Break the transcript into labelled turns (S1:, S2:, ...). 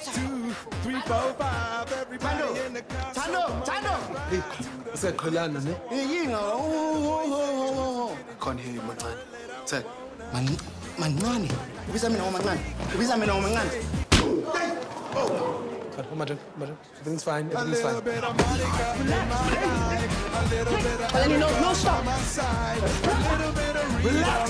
S1: 2, 3, 4, 5. Everybody in the car.
S2: Thando.
S3: Seqhelana ne?
S2: Yinga.
S3: Can't hear you, Mancane. Say.
S2: Mancane. Ubiza mina ngomancane.
S3: Madam. Everything's fine.
S1: A little bit of Monica in my life. A little bit of
S2: No, stop.
S1: my side. A little bit of Rita.